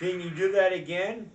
Can you do that again?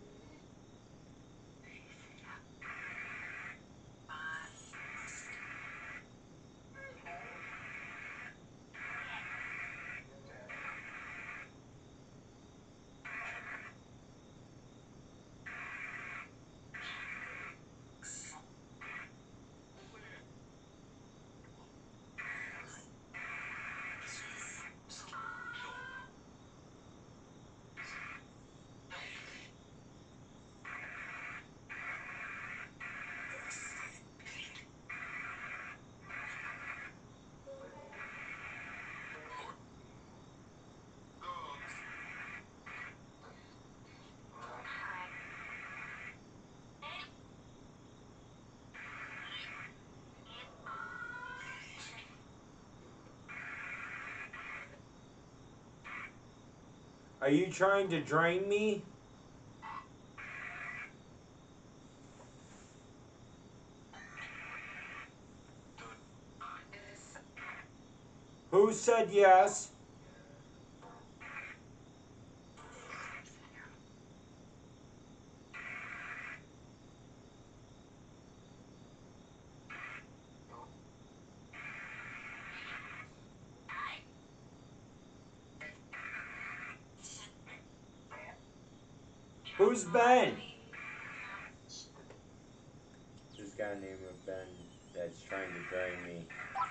Are you trying to drain me? Who said yes? Who's Ben? This guy named Ben that's trying to drain me.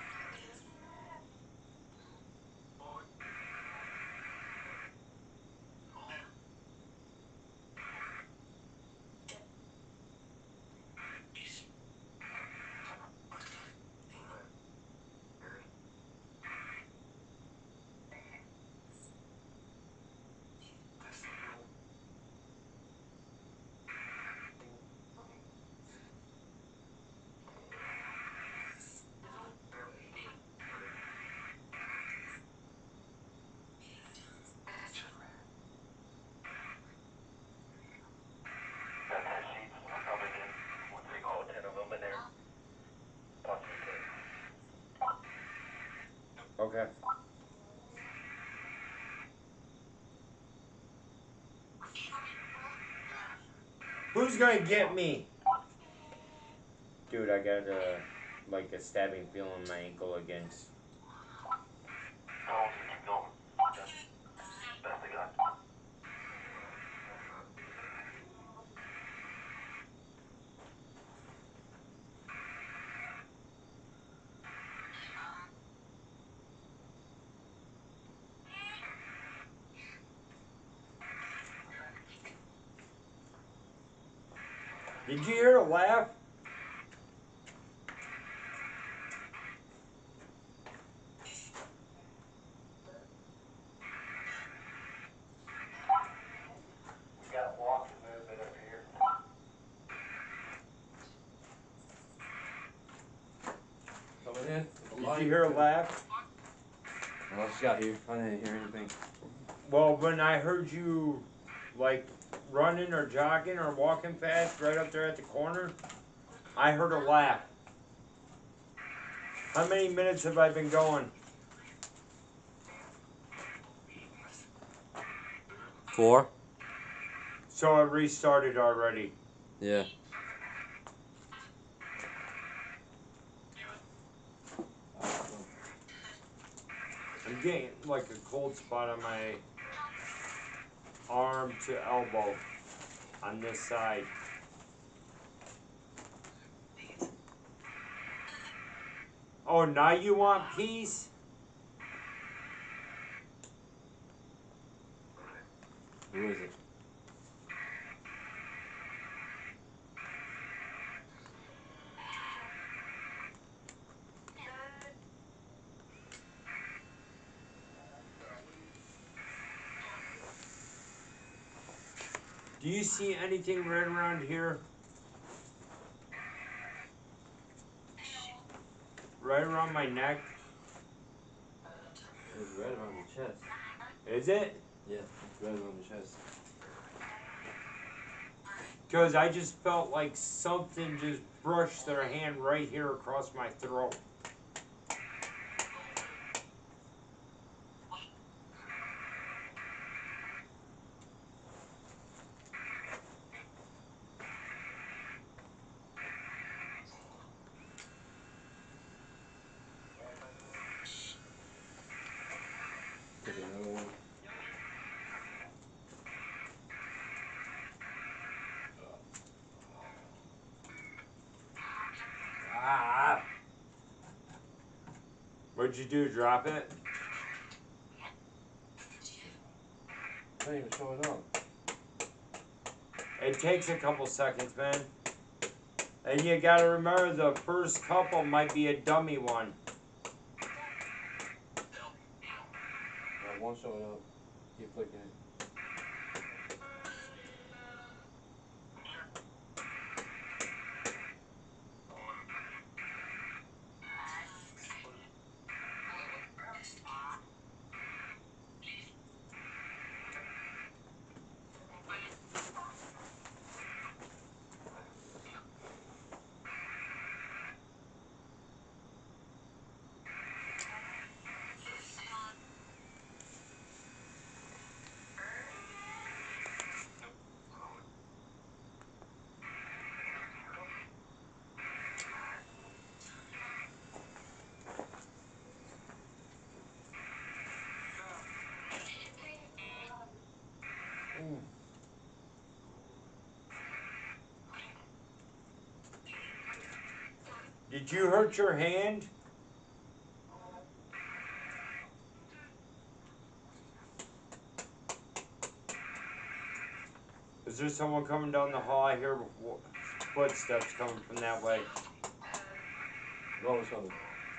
Okay. Who's gonna get me? Dude, I got like a stabbing feeling in my ankle again. Did you hear a laugh? Coming in. Did you hear a laugh? I just got here. I didn't hear anything. Well, when I heard you, like, running or jogging or walking fast right up there at the corner, I heard a laugh. How many minutes have I been going? 4? So it restarted already. Yeah. I'm getting like a cold spot on my arm to elbow on this side. Oh, now you want peace? Who is it? Do you see anything right around here? Right around my neck? It's right around your chest. Is it? Yeah, it's right around your chest. Because I just felt like something just brushed their hand right here across my throat. Ah! What'd you do? Drop it? It's not even showing up. It takes a couple seconds, man. And you gotta remember the first couple might be a dummy one. One showing up. Keep clicking it. Did you hurt your hand? Is there someone coming down the hall? I hear footsteps coming from that way. No one's coming.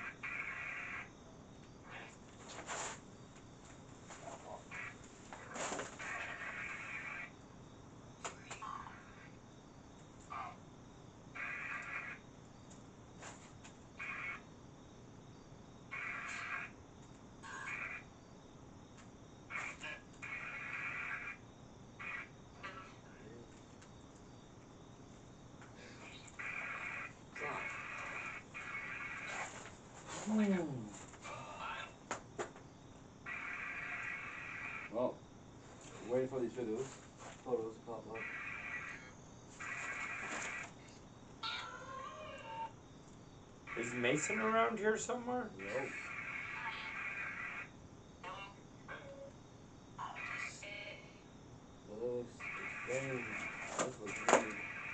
Well, waiting for these photos to pop up. Is Mason around here somewhere? No. This looks weird.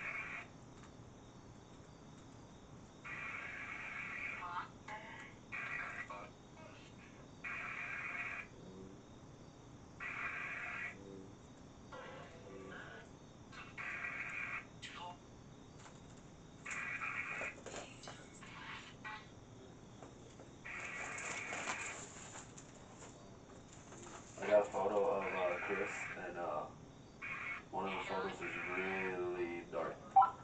I got a photo of Chris, and one of the photos is really dark.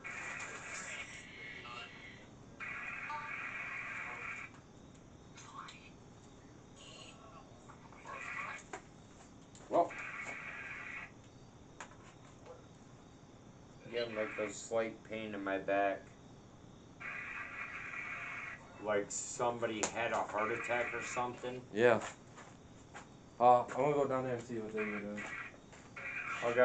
Well, Getting like a slight pain in my back. Like somebody had a heart attack or something. yeah. I'm gonna go down there and see what they're doing. Okay.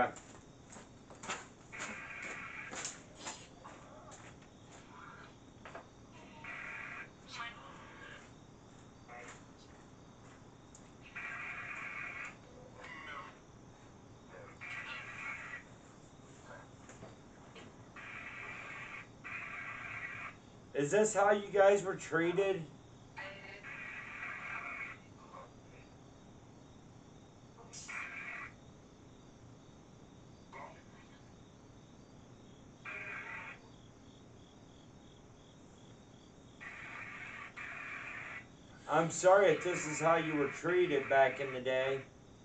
Is this how you guys were treated? I'm sorry if this is how you were treated back in the day.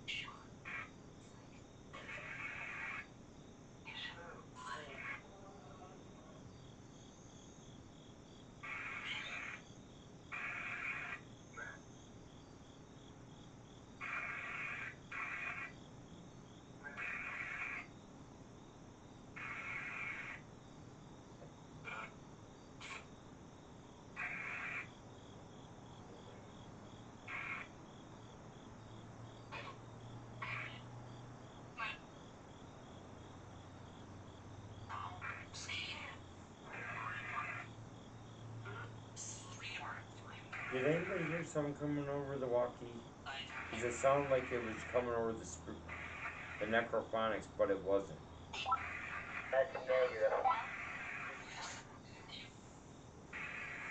Did anybody hear someone coming over the walkie? Because it sounded like it was coming over the necrophonics, but it wasn't. That's negative.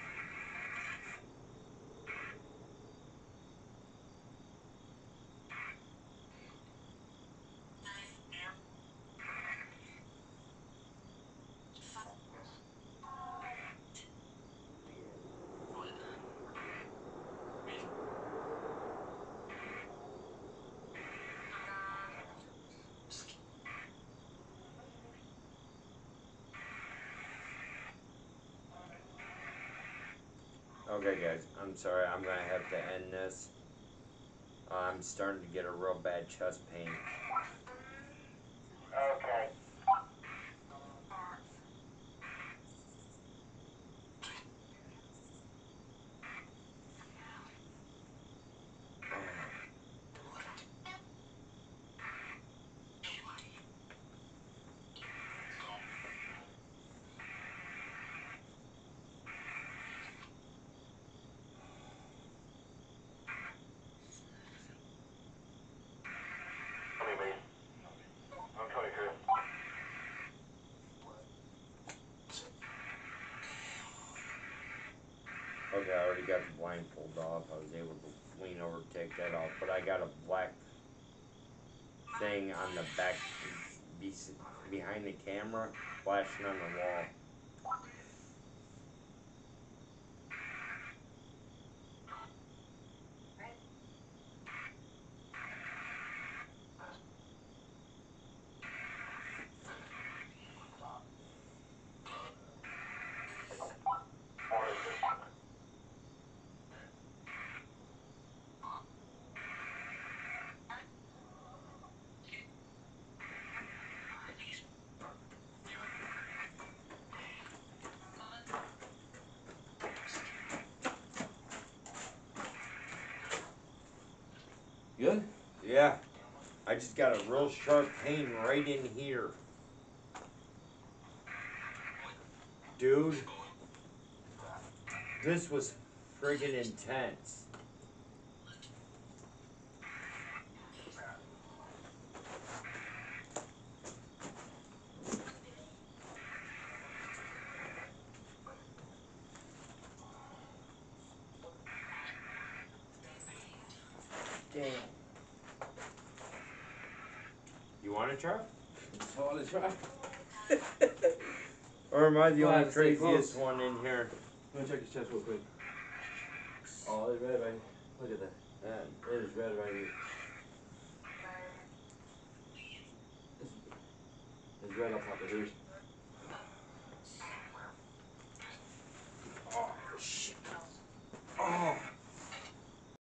Okay, guys, I'm sorry. I'm gonna have to end this. I'm starting to get a real bad chest pain. Okay. Tony, please. I'm Tony, Chris. Okay, I already got the blindfold off. I was able to lean over to take that off, but I got a black thing on the back behind the camera flashing on the wall. Good? Yeah, I just got a real sharp pain right in here. Dude, this was friggin' intense. Damn. You wanna try? I want to try. Or am I the Well, I only have to stay craziest close. one in here? Let me check his chest real quick. Oh, it's red right. Look at that. It is red right here. It's red on top of his.